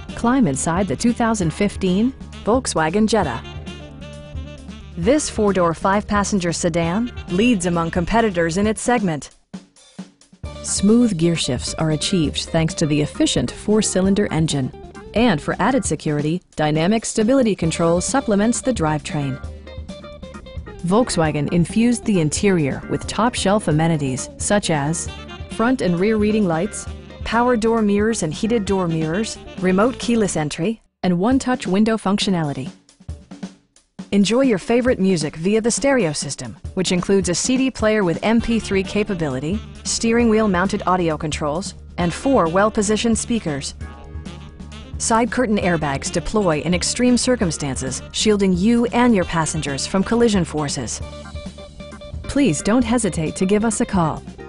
Climb inside the 2015 Volkswagen Jetta. This four-door, five-passenger sedan leads among competitors in its segment. Smooth gear shifts are achieved thanks to the efficient four-cylinder engine. And for added security, dynamic stability control supplements the drivetrain. Volkswagen infused the interior with top-shelf amenities such as front and rear reading lights, power door mirrors and heated door mirrors, remote keyless entry, and one-touch window functionality. Enjoy your favorite music via the stereo system, which includes a CD player with MP3 capability, steering wheel mounted audio controls, and 4 well-positioned speakers. Side curtain airbags deploy in extreme circumstances, shielding you and your passengers from collision forces. Please don't hesitate to give us a call.